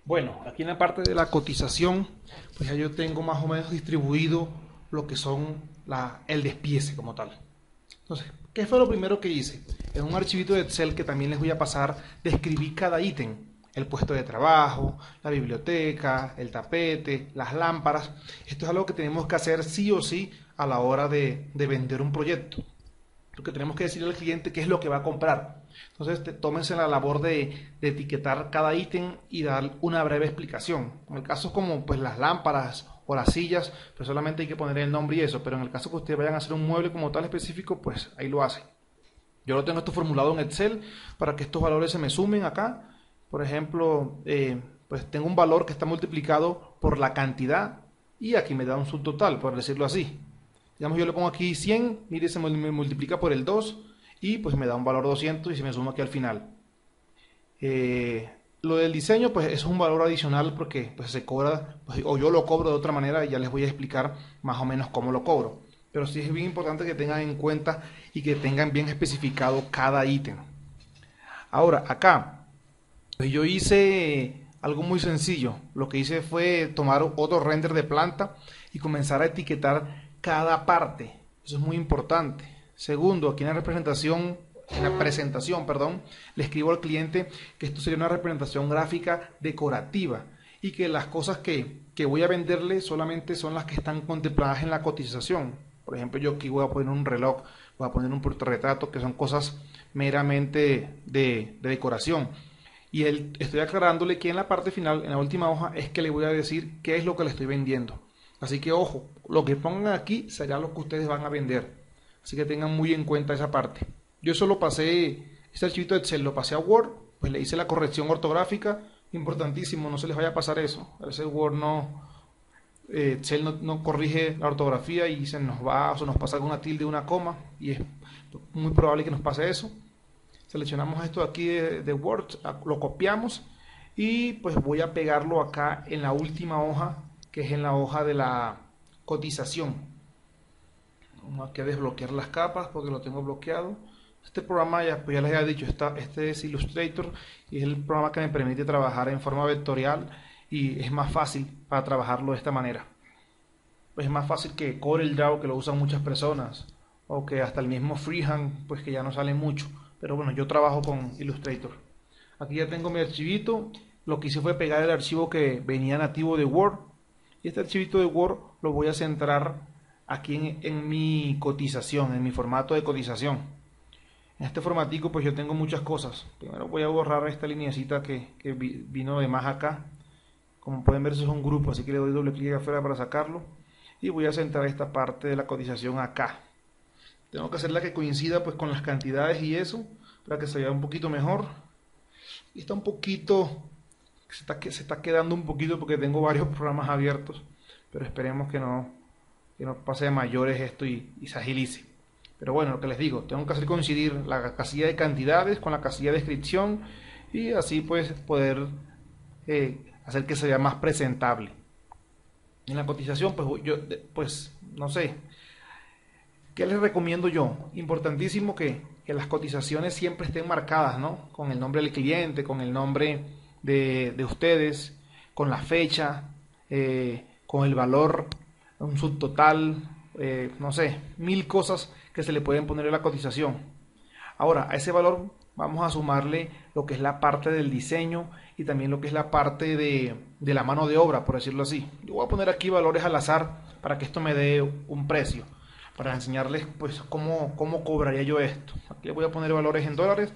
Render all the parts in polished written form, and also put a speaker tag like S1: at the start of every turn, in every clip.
S1: Bueno, aquí en la parte de la cotización, pues ya yo tengo más o menos distribuido lo que son el despiece como tal. Entonces, ¿qué fue lo primero que hice? En un archivito de Excel que también les voy a pasar, describí cada ítem. El puesto de trabajo, la biblioteca, el tapete, las lámparas. Esto es algo que tenemos que hacer sí o sí a la hora de vender un proyecto. Lo que tenemos que decirle al cliente qué es lo que va a comprar. Entonces, tómense la labor de etiquetar cada ítem y dar una breve explicación. En el caso como pues las lámparas o las sillas, pues solamente hay que poner el nombre y eso, pero en el caso que ustedes vayan a hacer un mueble como tal específico, pues ahí lo hacen. Yo lo tengo esto formulado en Excel para que estos valores se me sumen acá. Por ejemplo, pues tengo un valor que está multiplicado por la cantidad y aquí me da un subtotal, por decirlo así. Digamos, yo le pongo aquí 100, mire, me multiplica por el 2 y pues me da un valor 200 y se me suma aquí al final. Lo del diseño, pues es un valor adicional porque pues se cobra, pues, o yo lo cobro de otra manera y ya les voy a explicar más o menos cómo lo cobro. Pero sí es bien importante que tengan en cuenta y que tengan bien especificado cada ítem. Ahora, acá, pues yo hice algo muy sencillo. Lo que hice fue tomar otro render de planta y comenzar a etiquetar cada parte. Eso es muy importante. Segundo, aquí en la presentación, perdón, le escribo al cliente que esto sería una representación gráfica decorativa y que las cosas que voy a venderle solamente son las que están contempladas en la cotización. Por ejemplo, yo aquí voy a poner un reloj, voy a poner un portarretrato, que son cosas meramente de decoración. Y estoy aclarándole que en la parte final, en la última hoja, es que le voy a decir qué es lo que le estoy vendiendo. Así que ojo, lo que pongan aquí será lo que ustedes van a vender. Así que tengan muy en cuenta esa parte. Yo solo pasé, este archivito de Excel lo pasé a Word, pues le hice la corrección ortográfica, importantísimo, no se les vaya a pasar eso. A veces Word Excel no corrige la ortografía y se nos va o se nos pasa alguna tilde, una coma, y es muy probable que nos pase eso. Seleccionamos esto aquí de Word, lo copiamos y pues voy a pegarlo acá en la última hoja, que es en la hoja de la cotización. Vamos aquí a desbloquear las capas porque lo tengo bloqueado. Este programa pues ya les había dicho, este es Illustrator y es el programa que me permite trabajar en forma vectorial y es más fácil para trabajarlo de esta manera. Pues es más fácil que CorelDRAW, que lo usan muchas personas, o que hasta el mismo Freehand, pues que ya no sale mucho. Pero bueno, yo trabajo con Illustrator. Aquí ya tengo mi archivito. Lo que hice fue pegar el archivo que venía nativo de Word. Y este archivito de Word lo voy a centrar aquí en mi cotización, en mi formato de cotización. En este formatico pues yo tengo muchas cosas. Primero voy a borrar esta lineecita que vino de más acá. Como pueden ver, eso es un grupo, así que le doy doble clic afuera para sacarlo. Y voy a centrar esta parte de la cotización acá. Tengo que hacerla que coincida pues con las cantidades y eso, para que se vea un poquito mejor. Y está un poquito, se está quedando un poquito porque tengo varios programas abiertos, pero esperemos que no pase a mayores esto y se agilice. Pero bueno, lo que les digo, tengo que hacer coincidir la casilla de cantidades con la casilla de descripción y así pues poder hacer que se vea más presentable. En la cotización, pues yo, pues no sé, ¿qué les recomiendo yo? Importantísimo que las cotizaciones siempre estén marcadas, ¿no? Con el nombre del cliente, con el nombre de ustedes, con la fecha, con el valor, un subtotal, no sé, mil cosas que se le pueden poner en la cotización. Ahora, a ese valor vamos a sumarle lo que es la parte del diseño y también lo que es la parte de la mano de obra, por decirlo así. Yo voy a poner aquí valores al azar para que esto me dé un precio, para enseñarles pues cómo cobraría yo esto. Aquí voy a poner valores en dólares,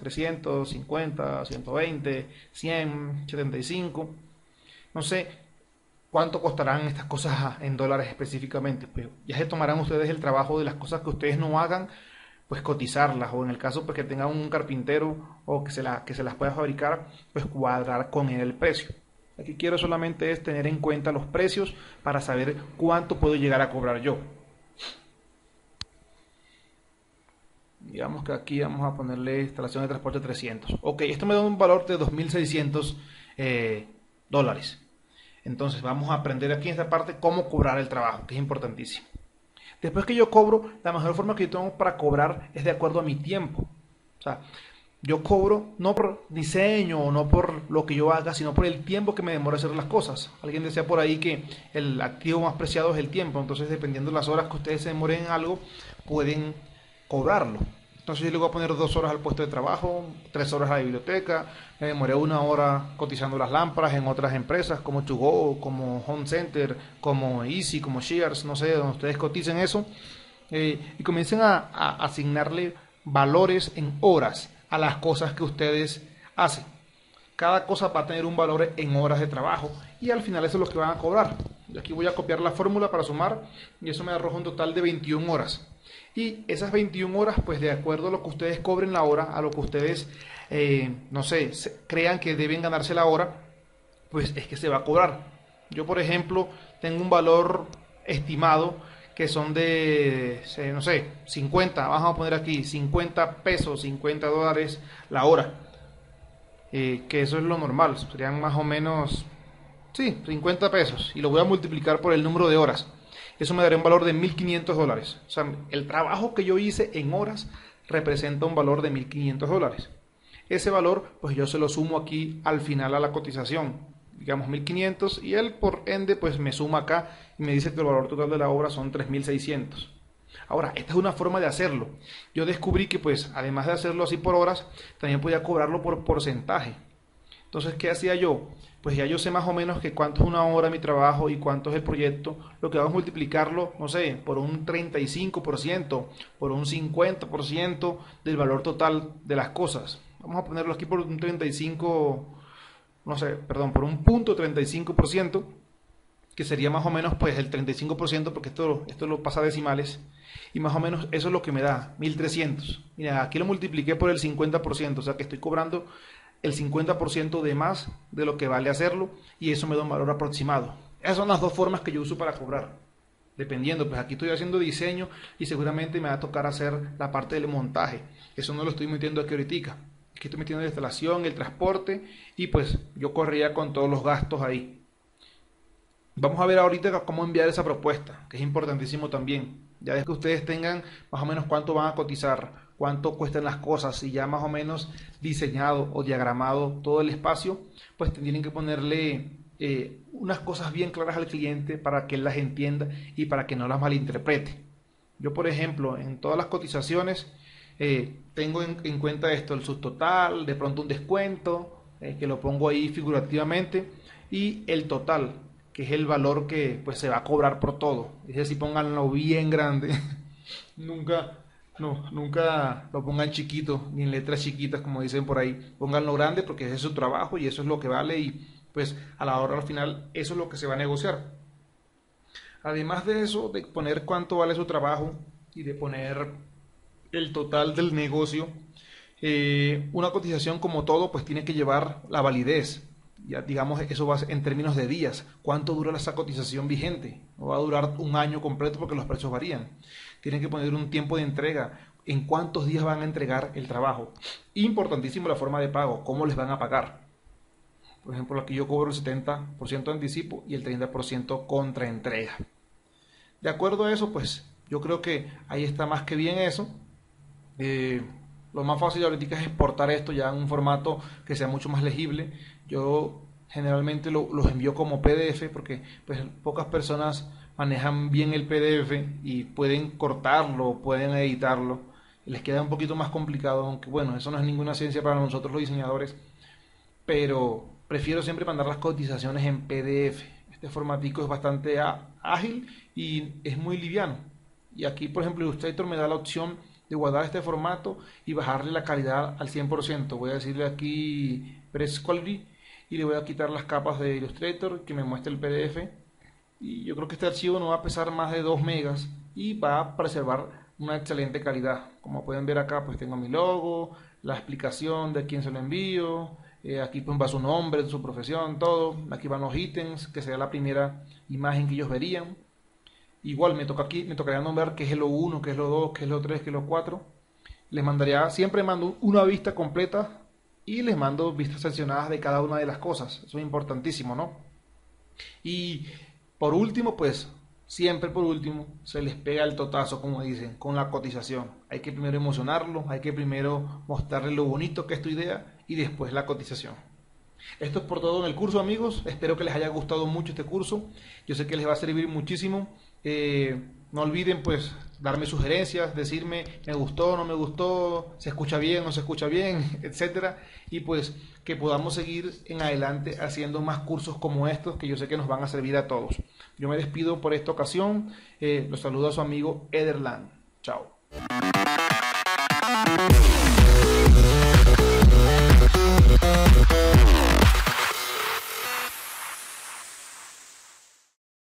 S1: 350, 120, 100, 75. No sé cuánto costarán estas cosas en dólares específicamente. Pues ya se tomarán ustedes el trabajo de las cosas que ustedes no hagan, pues cotizarlas, o en el caso pues que tengan un carpintero o que se las pueda fabricar, pues cuadrar con él el precio. Aquí quiero solamente es tener en cuenta los precios para saber cuánto puedo llegar a cobrar yo. Digamos que aquí vamos a ponerle instalación de transporte 300. Ok, esto me da un valor de 2.600 dólares. Entonces vamos a aprender aquí en esta parte cómo cobrar el trabajo, que es importantísimo. Después que yo cobro, la mejor forma que yo tengo para cobrar es de acuerdo a mi tiempo. O sea, Yo cobro no por diseño o no por lo que yo haga, sino por el tiempo que me demora hacer las cosas. Alguien decía por ahí que el activo más preciado es el tiempo, entonces dependiendo de las horas que ustedes se demoren en algo, pueden cobrarlo. Entonces yo le voy a poner 2 horas al puesto de trabajo, 3 horas a la biblioteca, me demoré 1 hora cotizando las lámparas en otras empresas como To Go, como Home Center, como Easy, como Shears, no sé, donde ustedes coticen eso, y comiencen a asignarle valores en horas a las cosas que ustedes hacen. Cada cosa va a tener un valor en horas de trabajo y al final eso es lo que van a cobrar. Yo aquí voy a copiar la fórmula para sumar y eso me arroja un total de 21 horas. Y esas 21 horas, pues de acuerdo a lo que ustedes cobren la hora, a lo que ustedes, no sé, crean que deben ganarse la hora, pues es que se va a cobrar. Yo, por ejemplo, tengo un valor estimado que son de, no sé, 50, vamos a poner aquí, 50 pesos, 50 dólares la hora. Que eso es lo normal, serían más o menos, sí, 50 pesos. Y lo voy a multiplicar por el número de horas. Eso me daría un valor de 1.500 dólares. O sea, el trabajo que yo hice en horas representa un valor de 1.500 dólares. Ese valor, pues yo se lo sumo aquí al final a la cotización. Digamos 1.500 y él por ende pues me suma acá y me dice que el valor total de la obra son 3.600. Ahora, esta es una forma de hacerlo. Yo descubrí que pues además de hacerlo así por horas, también podía cobrarlo por porcentaje. Entonces, ¿qué hacía yo? Pues ya yo sé más o menos que cuánto es una hora de mi trabajo y cuánto es el proyecto. Lo que hago es multiplicarlo, no sé, por un 35%, por un 50% del valor total de las cosas. Vamos a ponerlo aquí por un 35, no sé, perdón, por un punto 35%, que sería más o menos pues el 35%, porque esto lo pasa a decimales, y más o menos eso es lo que me da, 1.300. Mira, aquí lo multipliqué por el 50%, o sea que estoy cobrando el 50% de más de lo que vale hacerlo, y eso me da un valor aproximado. Esas son las dos formas que yo uso para cobrar. Dependiendo, pues aquí estoy haciendo diseño y seguramente me va a tocar hacer la parte del montaje. Eso no lo estoy metiendo aquí ahorita. Aquí estoy metiendo la instalación, el transporte y pues yo corría con todos los gastos ahí. Vamos a ver ahorita cómo enviar esa propuesta, que es importantísimo también. Ya es que ustedes tengan más o menos cuánto van a cotizar, cuánto cuestan las cosas y ya más o menos diseñado o diagramado todo el espacio, pues tienen que ponerle unas cosas bien claras al cliente para que él las entienda y para que no las malinterprete. Yo, por ejemplo, en todas las cotizaciones tengo en cuenta esto, el subtotal, de pronto un descuento, que lo pongo ahí figurativamente, y el total, que es el valor que pues se va a cobrar por todo. Es decir, pónganlo bien grande. Nunca, no, nunca lo pongan chiquito, ni en letras chiquitas como dicen por ahí. Pónganlo grande porque ese es su trabajo y eso es lo que vale y pues a la hora al final eso es lo que se va a negociar. Además de eso, de poner cuánto vale su trabajo y de poner el total del negocio, una cotización como todo pues tiene que llevar la validez. Ya digamos, eso va en términos de días. ¿Cuánto dura esa cotización vigente? No va a durar un año completo porque los precios varían. Tienen que poner un tiempo de entrega. ¿En cuántos días van a entregar el trabajo? Importantísimo la forma de pago. ¿Cómo les van a pagar? Por ejemplo, aquí yo cobro el 70% de anticipo y el 30% contra entrega. De acuerdo a eso, pues yo creo que ahí está más que bien eso. Eh, lo más fácil ahorita es exportar esto ya en un formato que sea mucho más legible. Yo generalmente los envío como PDF porque pues pocas personas manejan bien el PDF y pueden cortarlo, pueden editarlo. Les queda un poquito más complicado, aunque bueno, eso no es ninguna ciencia para nosotros los diseñadores, pero prefiero siempre mandar las cotizaciones en PDF. Este formatico es bastante ágil y es muy liviano. Y aquí, por ejemplo, Illustrator me da la opción de guardar este formato y bajarle la calidad al 100%. Voy a decirle aquí Press Quality y le voy a quitar las capas de Illustrator que me muestre el PDF. Y yo creo que este archivo no va a pesar más de 2 megas y va a preservar una excelente calidad. Como pueden ver acá, pues tengo mi logo, la explicación de quién se lo envío. Aquí pues va su nombre, su profesión, todo. Aquí van los ítems, que sería la primera imagen que ellos verían. Igual me tocaría nombrar qué es lo 1, qué es lo 2, qué es lo 3, qué es lo 4. Les mandaría, siempre mando una vista completa y les mando vistas seccionadas de cada una de las cosas. Eso es importantísimo, ¿no? Y por último, pues siempre por último se les pega el totazo, como dicen, con la cotización. Hay que primero emocionarlo, hay que primero mostrarle lo bonito que es tu idea y después la cotización. Esto es por todo en el curso, amigos. Espero que les haya gustado mucho este curso. Yo sé que les va a servir muchísimo. No olviden pues darme sugerencias, decirme me gustó, no me gustó, se escucha bien, no se escucha bien, etcétera, y pues que podamos seguir en adelante haciendo más cursos como estos que yo sé que nos van a servir a todos. Yo me despido por esta ocasión. Los saludo a su amigo Ederland. Chao.